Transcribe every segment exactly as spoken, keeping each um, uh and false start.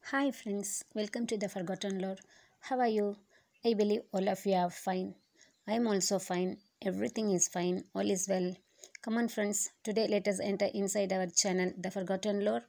Hi friends, welcome to the Forgotten Lore. How are you? I believe all of you are fine. I am also fine. Everything is fine. All is well. Come on friends, today let us enter inside our channel, The Forgotten Lore.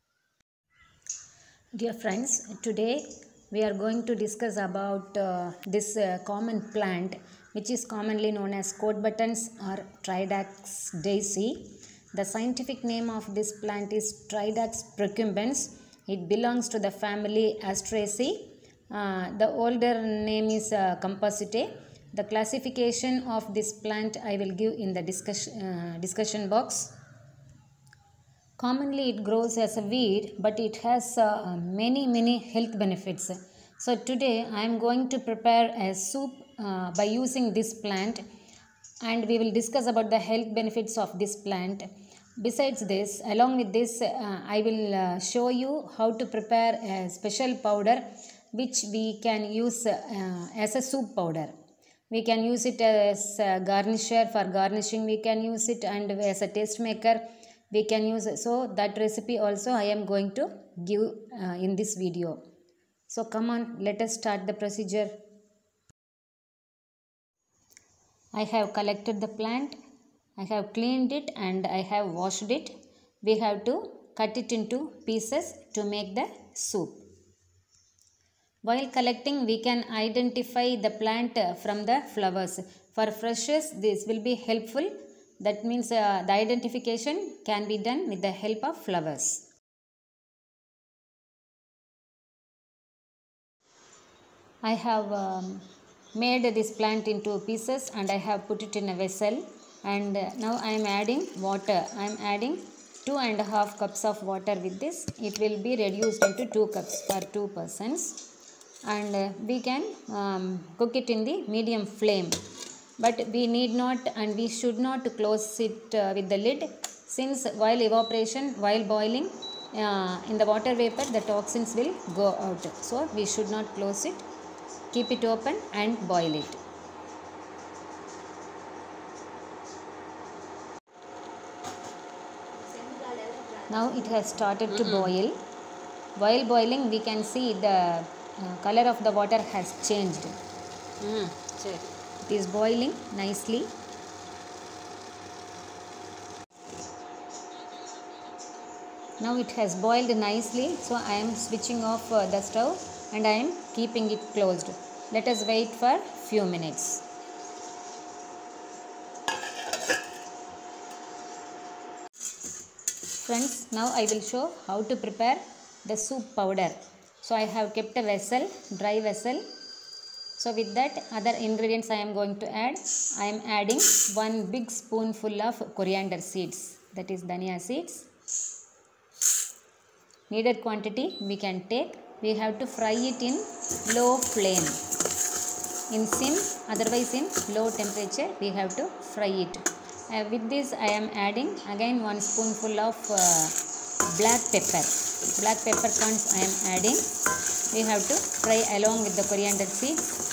Dear friends, today we are going to discuss about uh, this uh, common plant which is commonly known as coat buttons or Tridax daisy. The scientific name of this plant is Tridax procumbens. It belongs to the family Asteraceae. Uh, the older name is uh, Compositae. The classification of this plant I will give in the discussion, uh, discussion box. Commonly it grows as a weed, but it has uh, many many health benefits. So today I am going to prepare a soup uh, by using this plant, and we will discuss about the health benefits of this plant. Besides this, along with this, uh, I will uh, show you how to prepare a special powder which we can use uh, as a soup powder. We can use it as a garnisher, for garnishing we can use it, and as a taste maker we can use it. So that recipe also I am going to give uh, in this video. So come on, let us start the procedure. I have collected the plant, I have cleaned it and I have washed it. We have to cut it into pieces to make the soup. While collecting, we can identify the plant from the flowers. For freshers, this will be helpful. That means uh, the identification can be done with the help of flowers. I have um, made this plant into pieces and I have put it in a vessel, and uh, now I am adding water. I am adding two and a half cups of water with this. It will be reduced into two cups for two persons, and uh, we can um, cook it in the medium flame, but we need not and we should not close it uh, with the lid, since while evaporation, while boiling uh, in the water vapor, the toxins will go out. So we should not close it. Keep it open and boil it. Now it has started to boil. While boiling, we can see the uh, color of the water has changed. Mm, sure. It is boiling nicely. Now it has boiled nicely, so I am switching off uh, the stove and I am keeping it closed. Let us wait for few minutes. Friends, now I will show how to prepare the soup powder. So I have kept a vessel, dry vessel. So with that, other ingredients I am going to add. I am adding one big spoonful of coriander seeds, that is dhania seeds. Needed quantity we can take. We have to fry it in low flame. In sim, otherwise in low temperature, we have to fry it. Uh, with this, I am adding again one spoonful of uh, black pepper. Black peppercorns I am adding. We have to fry along with the coriander seeds.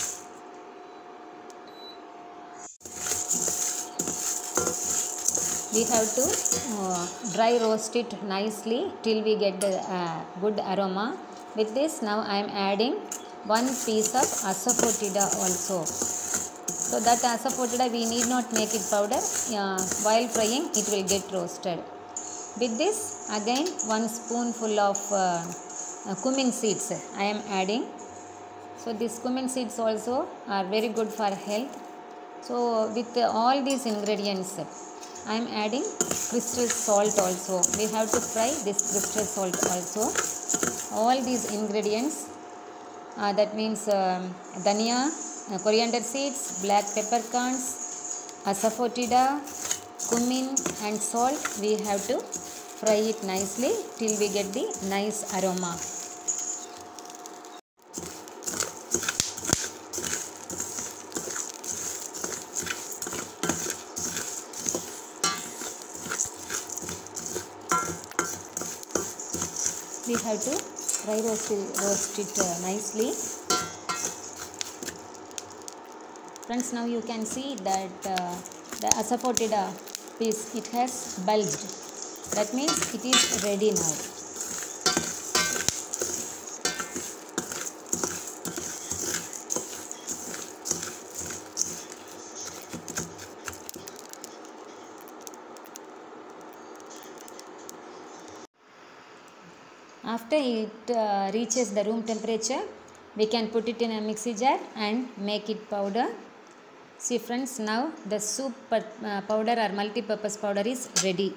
We have to uh, dry roast it nicely till we get the uh, good aroma. With this, now I am adding one piece of asafoetida also. So that asafoetida we need not make it powder. Uh, while frying, it will get roasted. With this, again one spoonful of uh, uh, cumin seeds I am adding. So these cumin seeds also are very good for health. So with uh, all these ingredients, I am adding crystal salt also. We have to fry this crystal salt also. All these ingredients, uh, that means um, dhania, uh, coriander seeds, black peppercorns, asafoetida, cumin and salt, we have to fry it nicely till we get the nice aroma. We have to dry roast it, roast it uh, nicely. Friends, now you can see that uh, the asafoetida piece, it has bulged. That means it is ready now. After it uh, reaches the room temperature, we can put it in a mixie jar and make it powder. See friends, now the soup uh, powder or multi-purpose powder is ready.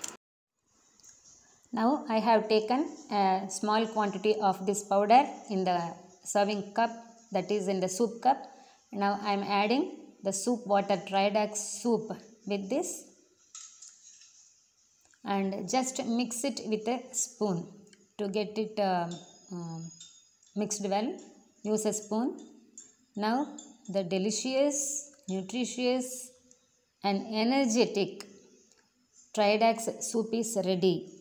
Now I have taken a small quantity of this powder in the serving cup, that is in the soup cup. Now I am adding the soup water, Triadax soup with this and just mix it with a spoon to get it uh, um, mixed well. Use a spoon. Now the delicious, nutritious and energetic Triadax soup is ready.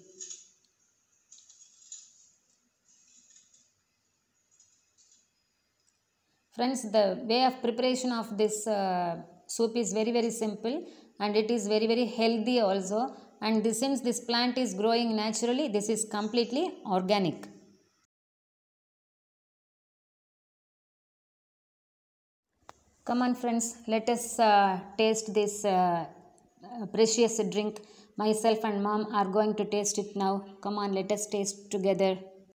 Friends, the way of preparation of this uh, soup is very very simple and it is very very healthy also, and this, since this plant is growing naturally, this is completely organic. Come on friends, let us uh, taste this uh, uh, precious drink. Myself and mom are going to taste it now. Come on, let us taste together.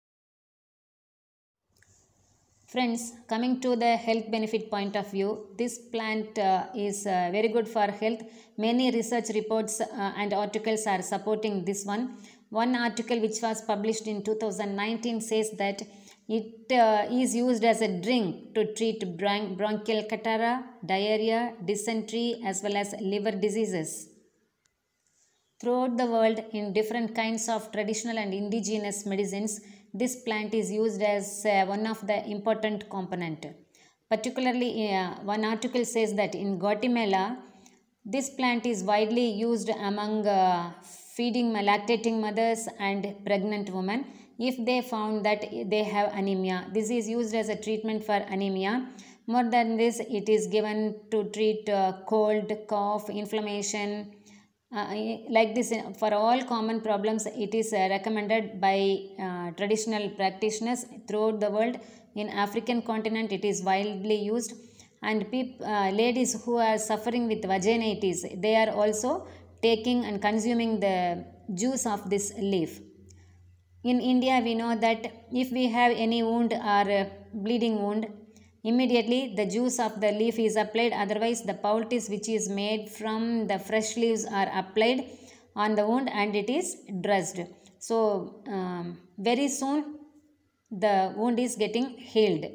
Friends, coming to the health benefit point of view, this plant uh, is uh, very good for health. Many research reports uh, and articles are supporting this one. One article which was published in two thousand nineteen says that it uh, is used as a drink to treat bron bronchial catarrh, diarrhea, dysentery as well as liver diseases. Throughout the world, in different kinds of traditional and indigenous medicines, this plant is used as uh, one of the important component. Particularly, uh, one article says that in Guatemala, this plant is widely used among uh, feeding lactating mothers and pregnant women if they found that they have anemia. This is used as a treatment for anemia. More than this, it is given to treat uh, cold, cough, inflammation. Uh, like this, for all common problems, it is uh, recommended by uh, traditional practitioners throughout the world. In African continent, it is widely used, and peop, uh, ladies who are suffering with vaginitis, they are also taking and consuming the juice of this leaf. In India, we know that if we have any wound or uh, bleeding wound, immediately the juice of the leaf is applied, otherwise the poultice which is made from the fresh leaves are applied on the wound and it is dressed. So um, very soon the wound is getting healed.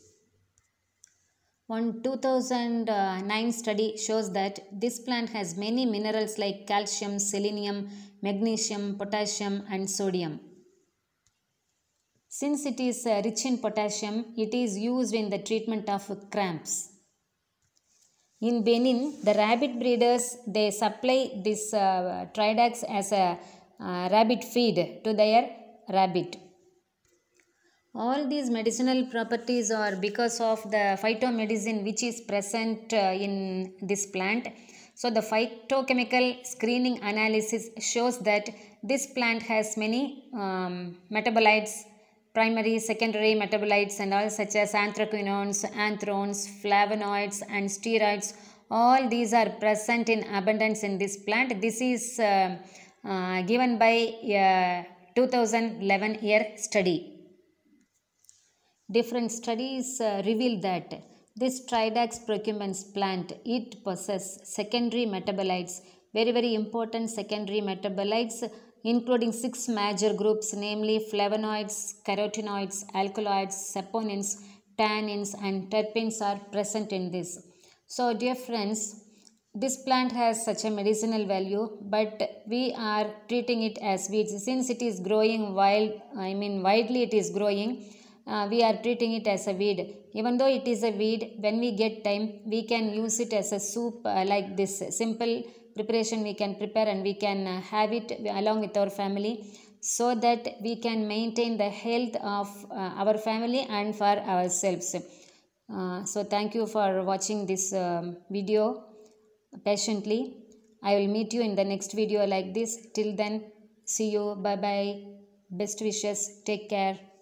One two thousand nine study shows that this plant has many minerals like calcium, selenium, magnesium, potassium and sodium. Since it is uh, rich in potassium, it is used in the treatment of cramps. In Benin, the rabbit breeders, they supply this uh, Triadax as a uh, rabbit feed to their rabbit. All these medicinal properties are because of the phytomedicine which is present uh, in this plant. So the phytochemical screening analysis shows that this plant has many um, metabolites, primary, secondary metabolites and all such as anthraquinones, anthrones, flavonoids and steroids. All these are present in abundance in this plant. This is uh, uh, given by a two thousand eleven year study. Different studies uh, reveal that this Triadax procumbens plant, it possesses secondary metabolites, very very important secondary metabolites, including six major groups, namely flavonoids, carotenoids, alkaloids, saponins, tannins and terpenes are present in this. So dear friends, this plant has such a medicinal value, but we are treating it as weeds. Since it is growing wild, I mean widely it is growing, uh, we are treating it as a weed. Even though it is a weed, when we get time, we can use it as a soup uh, like this. Simple preparation we can prepare and we can uh, have it along with our family, so that we can maintain the health of uh, our family and for ourselves. Uh, so thank you for watching this um, video patiently. I will meet you in the next video like this. Till then, see you. Bye bye. Best wishes. Take care.